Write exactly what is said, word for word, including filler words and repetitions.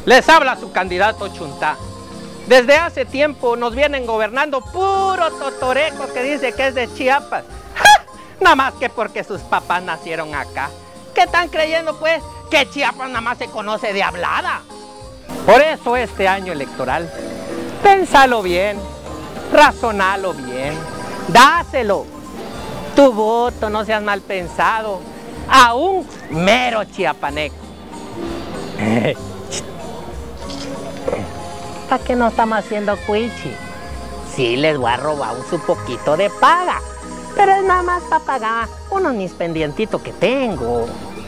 Les habla su candidato Chuntá. Desde hace tiempo nos vienen gobernando puro totoreco que dice que es de Chiapas. ¡Ja! Nada más que porque sus papás nacieron acá. ¿Qué están creyendo pues? Que Chiapas nada más se conoce de hablada. Por eso este año electoral, pénsalo bien, razonalo bien, dáselo. Tu voto, no seas mal pensado, a un mero chiapaneco. ¿Para qué no estamos haciendo cuichi? Sí, les voy a robar un su poquito de paga, pero es nada más para pagar unos mis pendientitos que tengo.